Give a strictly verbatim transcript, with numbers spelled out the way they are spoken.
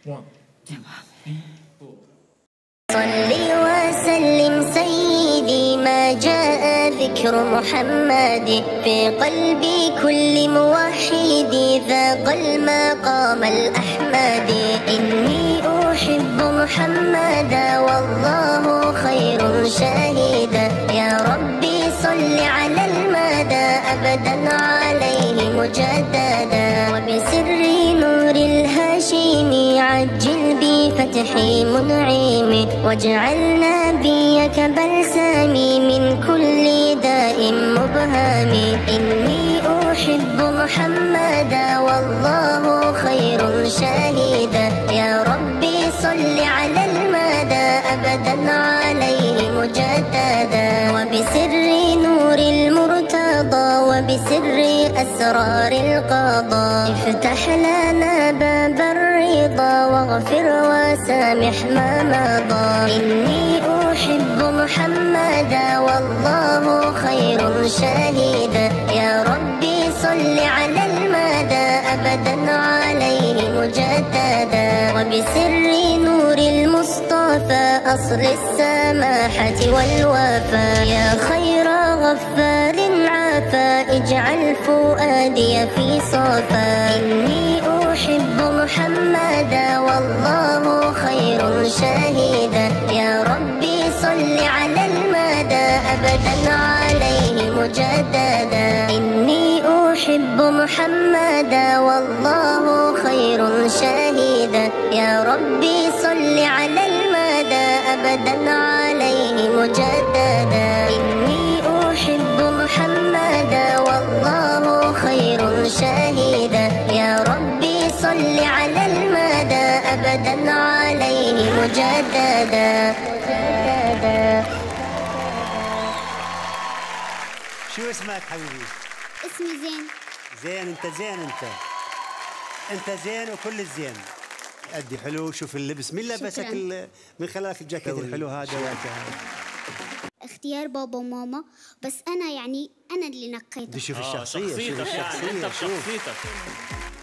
صلي وسلم سيدي ما جاء ذكر محمد في قلب كل موحد ذاق المقام الأحمد. إني أحب محمدا والله خير شاهدا. يا ربي صل على المدى أبدا عليه مجددا. وبسر نور الهاشمي عجل بفتح منعم. واجعل نبيك بلسامي من كل داء مبهم. إني أحب محمدا والله خير شاهدا. يا ربي صل على المدى أبدا عليه مجددا. وبسر نور المرتضى وبسر أسرار القضاء افتح لنا باب الرضا واغفر وسامح ما مضى. إني أحب محمدا والله خير شاهدا. يا ربي صل على المدى أبدا عليه مجددا. وبسر نور المصطفى أصل السماحة والوفا. يا خير غفار عافا اجعل فؤادي في صفا. إني أحب محمدا والله خير شاهدا. يا ربي صل على المدى أبدا عليه مجددا. إني أحب محمدا والله خير شاهدا. يا ربي صل على المدى أبدا عليه مجددا. إني أحب محمدا والله خير شاهدا. يا ربي صل على المدى أبدا عليه مجددا. شو اسمك حبيبي؟ اسمي زين. زين انت زين انت انت زين وكل الزين. أدي حلو. شوف اللبس مين لبسك من خلالك الجاكيت الحلو هذا؟ اختيار بابا وماما بس انا يعني انا اللي نقيته. بدي اشوف الشخصيه. شوف الشخصيه. شخصيتك.